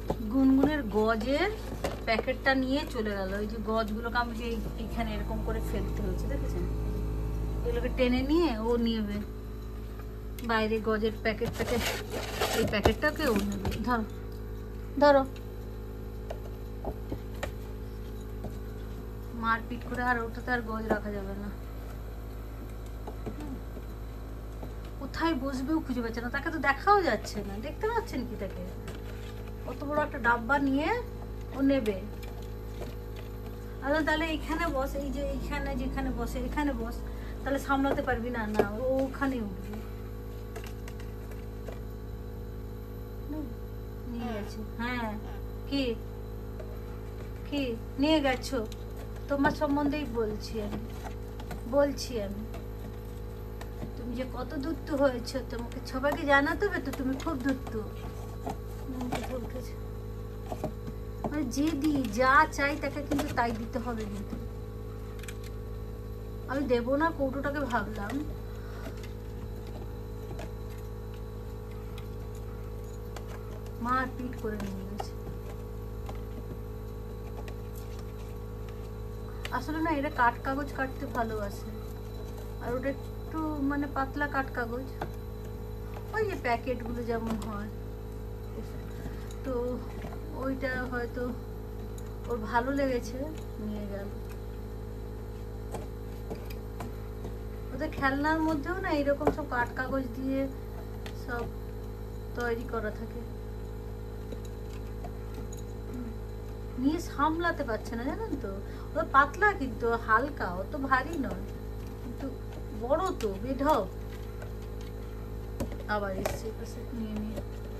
গুনগুনের গজের প্যাকেটটা নিয়ে চলে গেল। এই যে গজগুলোকে আমি যে এখানে এরকম করে ফেলতে হচ্ছে, দেখেছেন? এগুলোকে টেনে নিয়ে ও নেবে বাইরে গজের প্যাকেটটাকে, এই প্যাকেটটাকে ও নেবে। ধরো ধরো, মারপিট করে আর ওটাতে আর গজ রাখা যাবে না। কোথায় বসবেও খুঁজে পাচ্ছে না, তাকে তো দেখাও যাচ্ছে না। দেখতে পাচ্ছেন কি তাকে? অত বড় একটা ডাব্বা নিয়ে ও নেবে। আচ্ছা তাহলে এখানে বস, এই যে এইখানে যেখানে বসে এখানে বস, তাহলে সামলাতে পারবি না? না, ও ওখানে উঠবে। নিয়ে গেছে। হ্যাঁ, কি কি নিয়ে গেছো? তোমার সম্বন্ধেই বলছি আমি। তুমি যে কত ধূর্ত হয়েছো তোমাকে সবাইকে জানাতে হবে তো, তুমি খুব ধূর্ত। মানে যে দি যা চাই তাকে কিন্তু তাই দিতে হবে। কিন্তু আমি দেবো না কৌটোটাকে, ভাবলাম মারপিট করে নিয়ে গেছে। আসলে না, এরা কাঠ কাগজ কাটতে ভালোবাসে, আর ওটা একটু মানে পাতলা কাঠ কাগজ, ওই যে প্যাকেটগুলো যেমন হয়, তো ওইটা হয়তো ওর ভালো লেগেছে, নিয়ে গেল। ওদের খেলনার মধ্যেও না এরকম সব কাঠ কাগজ দিয়ে সব তৈরি করা থাকে। নিয়ে সামলাতে পারছে না, জানেন তো? ওটা পাতলা কিন্তু হালকা, অত ভারী নয়, কিন্তু বড় তো বেঢপ। আবার এসছে পাশে নিয়ে নিয়ে।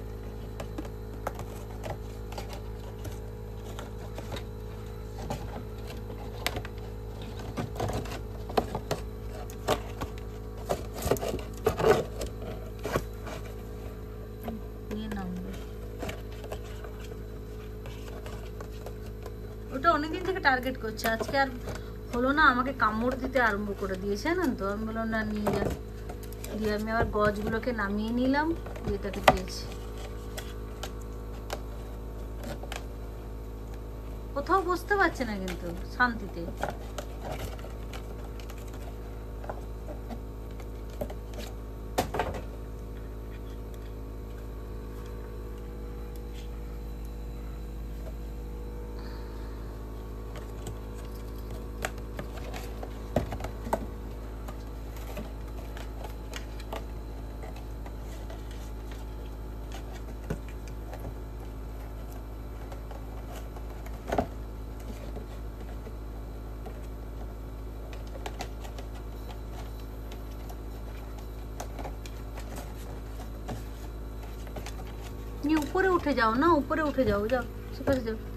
ওটা অনেকদিন থেকে টার্গেট করছে, আজকে আর হলো না, আমাকে কামড় দিতে আরম্ভ করে দিয়েছে, জানেন তো? আমি বললাম না, নিয়ে যা। দিয়ে আমি আবার গজগুলোকে নামিয়ে নিলাম, দিয়ে তাকে দিয়েছি। কোথাও বসতে পারছে না কিন্তু শান্তিতে। উপরে উঠে যাও না, উপরে উঠে যাও, যাও সেপাশে যাও।